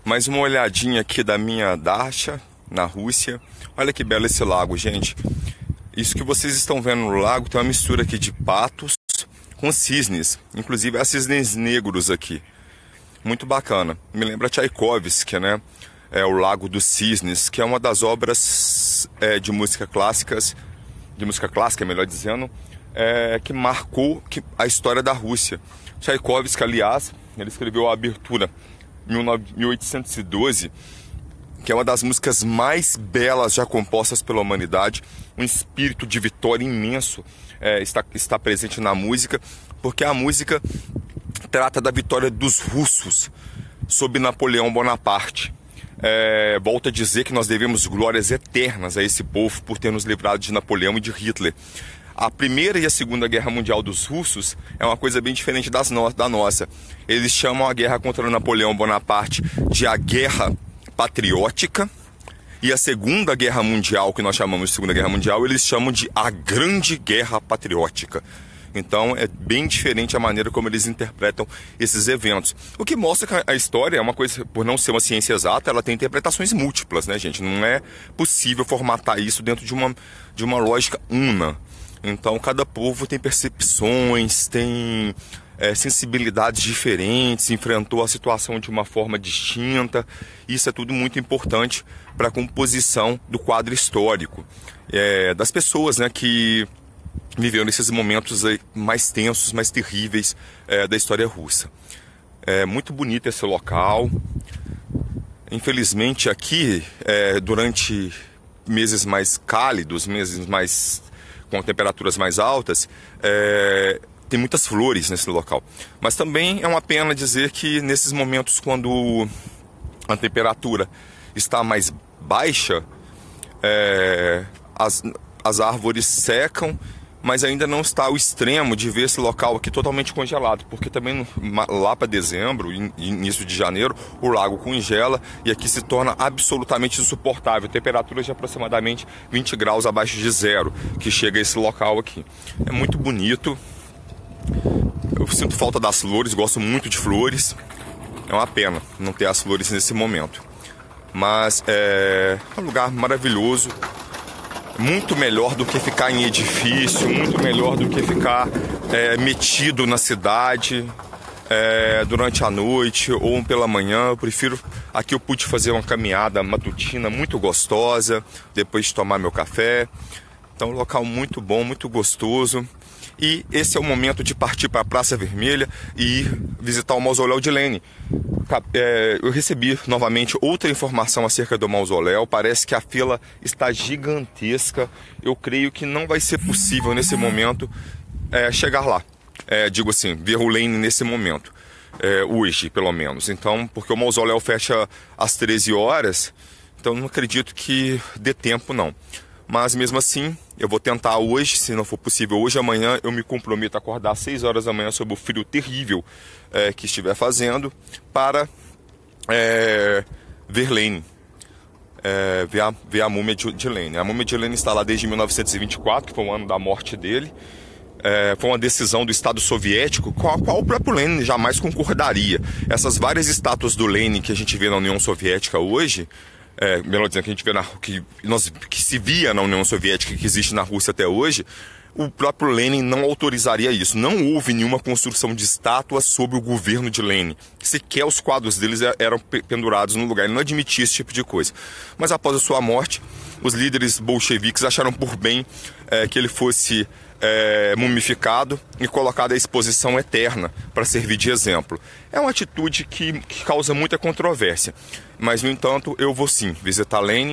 Mais uma olhadinha aqui da minha dacha na Rússia. Olha que belo esse lago, gente. Isso que vocês estão vendo no lago tem uma mistura aqui de patos com cisnes. Inclusive há cisnes negros aqui. Muito bacana. Me lembra Tchaikovsky, né? É o Lago dos Cisnes, que é uma das obras de música clássica, melhor dizendo, que marcou a história da Rússia. Tchaikovsky, aliás, ele escreveu a abertura em 1812, que é uma das músicas mais belas já compostas pela humanidade. Um espírito de vitória imenso está presente na música, porque a música trata da vitória dos russos sob Napoleão Bonaparte. Volto a dizer que nós devemos glórias eternas a esse povo por ter nos livrado de Napoleão e de Hitler. A Primeira e a Segunda Guerra Mundial dos russos é uma coisa bem diferente da nossa. Eles chamam a guerra contra Napoleão Bonaparte de a Guerra Patriótica, e a Segunda Guerra Mundial, que nós chamamos de Segunda Guerra Mundial, eles chamam de a Grande Guerra Patriótica. Então é bem diferente a maneira como eles interpretam esses eventos. O que mostra que a história é uma coisa, por não ser uma ciência exata, ela tem interpretações múltiplas, né, gente? Não é possível formatar isso dentro de uma lógica una. Então cada povo tem percepções, tem sensibilidades diferentes, enfrentou a situação de uma forma distinta. Isso é tudo muito importante para a composição do quadro histórico das pessoas, né, que viveram nesses momentos mais tensos, mais terríveis da história russa. É muito bonito esse local. Infelizmente aqui, durante meses mais cálidos, meses mais com temperaturas mais altas, tem muitas flores nesse local. Mas também é uma pena dizer que nesses momentos, quando a temperatura está mais baixa, as árvores secam, mas ainda não está ao extremo de ver esse local aqui totalmente congelado, porque também lá para dezembro, início de janeiro, o lago congela e aqui se torna absolutamente insuportável. Temperaturas de aproximadamente 20 graus abaixo de zero, que chega a esse local aqui. É muito bonito. Eu sinto falta das flores, gosto muito de flores. É uma pena não ter as flores nesse momento. Mas é um lugar maravilhoso. Muito melhor do que ficar em edifício, muito melhor do que ficar metido na cidade durante a noite ou pela manhã. Eu prefiro... Aqui eu pude fazer uma caminhada matutina muito gostosa, depois de tomar meu café. Então, um local muito bom, muito gostoso. E esse é o momento de partir para a Praça Vermelha e ir visitar o Mausoléu de Lenin. Eu recebi novamente outra informação acerca do mausoléu. Parece que a fila está gigantesca. Eu creio que não vai ser possível nesse momento chegar lá. Digo assim, ver o Lenin nesse momento. Hoje, pelo menos. Então, porque o mausoléu fecha às 13 horas, então não acredito que dê tempo, não. Mas mesmo assim, eu vou tentar hoje, se não for possível hoje, amanhã eu me comprometo a acordar às 6 horas da manhã sob o frio terrível que estiver fazendo, para ver Lenin, ver a múmia de Lenin. A múmia de Lenin está lá desde 1924, que foi o ano da morte dele. Foi uma decisão do Estado soviético com a qual o próprio Lenin jamais concordaria. Essas várias estátuas do Lenin que a gente vê na União Soviética hoje, melhor dizendo, que a gente vê que se via na União Soviética, que existe na Rússia até hoje, o próprio Lenin não autorizaria isso. Não houve nenhuma construção de estátuas sob o governo de Lenin. Sequer os quadros deles eram pendurados no lugar. Ele não admitia esse tipo de coisa. Mas após a sua morte, os líderes bolcheviques acharam por bem que ele fosse mumificado e colocado à exposição eterna para servir de exemplo. É uma atitude que causa muita controvérsia. Mas, no entanto, eu vou sim visitar Lenin,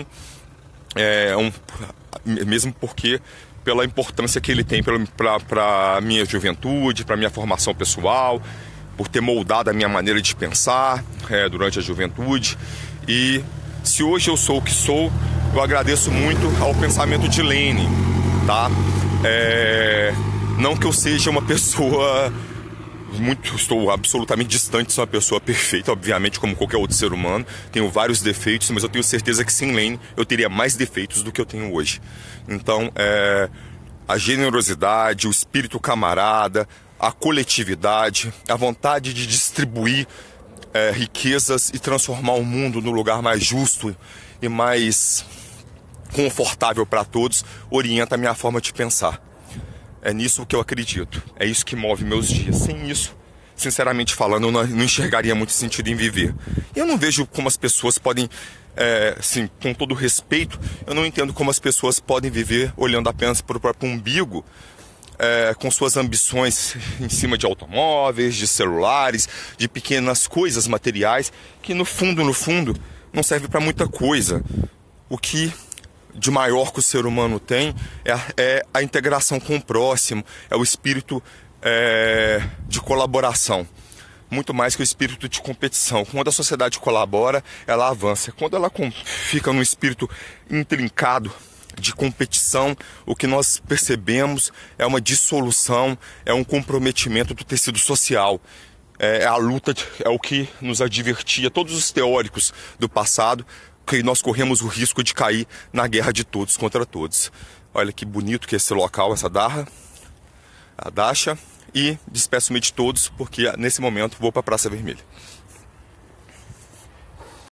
mesmo porque pela importância que ele tem para a minha juventude, para a minha formação pessoal, por ter moldado a minha maneira de pensar durante a juventude. E se hoje eu sou o que sou, eu agradeço muito ao pensamento de Lenin, tá? Não que eu seja uma pessoa estou absolutamente distante de ser uma pessoa perfeita, obviamente, como qualquer outro ser humano. Tenho vários defeitos, mas eu tenho certeza que sem Lenin eu teria mais defeitos do que eu tenho hoje. Então, a generosidade, o espírito camarada, a coletividade, a vontade de distribuir riquezas e transformar o mundo no lugar mais justo e mais confortável para todos, orienta a minha forma de pensar. É nisso que eu acredito, é isso que move meus dias. Sem isso, sinceramente falando, eu não enxergaria muito sentido em viver. Eu não vejo como as pessoas podem, assim, com todo respeito, eu não entendo como as pessoas podem viver olhando apenas para o próprio umbigo, com suas ambições em cima de automóveis, de celulares, de pequenas coisas materiais, que no fundo, não serve para muita coisa. O que de maior que o ser humano tem é a integração com o próximo, é o espírito de colaboração, muito mais que o espírito de competição. Quando a sociedade colabora, ela avança. Quando ela fica num espírito intrincado de competição, o que nós percebemos é uma dissolução, é um comprometimento do tecido social. É a luta, é o que nos advertia todos os teóricos do passado, que nós corremos o risco de cair na guerra de todos contra todos. Olha que bonito que é esse local, essa darra, a Dacha, e despeço-me de todos, porque nesse momento vou para a Praça Vermelha.